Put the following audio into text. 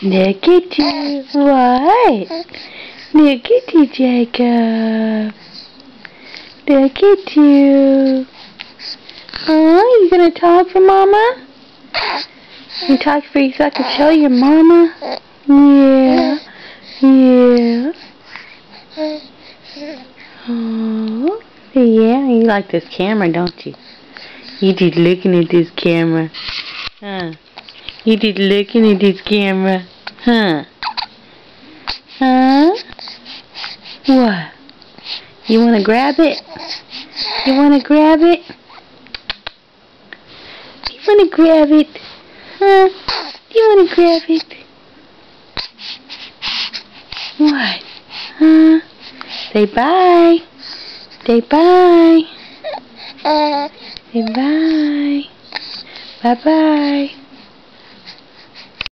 Look at you. What? Look at you, Jacob. Look at you. Oh, you gonna talk for Mama? You talk for you so I can show your Mama? Yeah. Yeah. Oh, yeah. You like this camera, don't you? You just looking at this camera. Huh? You just looking at this camera. Huh? Huh? What? You want to grab it? You want to grab it? You want to grab it? Huh? You want to grab it? What? Huh? Say bye. Say bye. Say bye. Bye-bye.